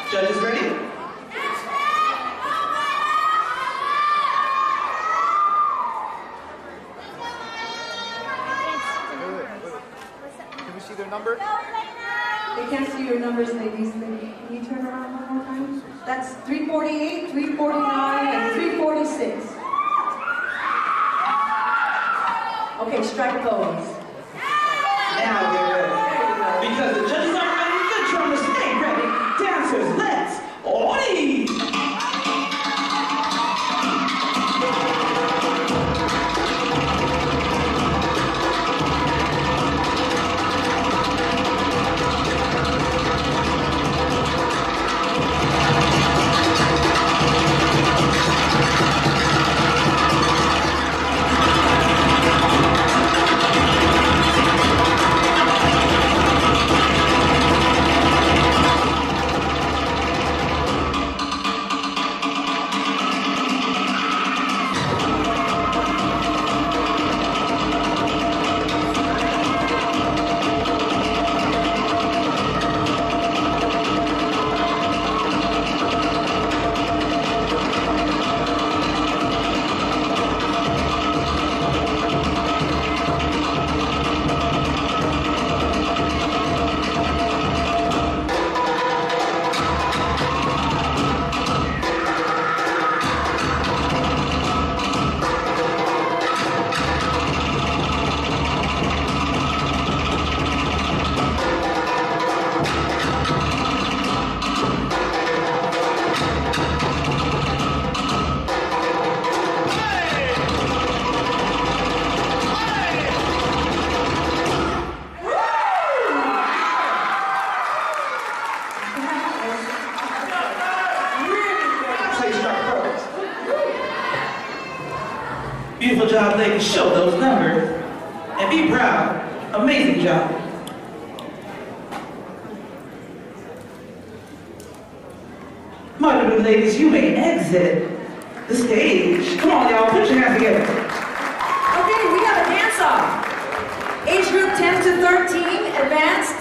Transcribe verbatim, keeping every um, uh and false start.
Judges ready? Can we see their number? They can't see your numbers, ladies. Can you turn around one more time? That's three forty-eight, three forty-nine, and three forty-six. Okay, strike pose. Now get ready. Because the judges are ready, the drummers stay ready. Dancers, let's Oi! Beautiful job, ladies. Show those numbers. And be proud. Amazing job. My little ladies, you may exit the stage. Come on, y'all. Put your hands together. Okay, we got a dance-off. Age group ten to thirteen, advanced.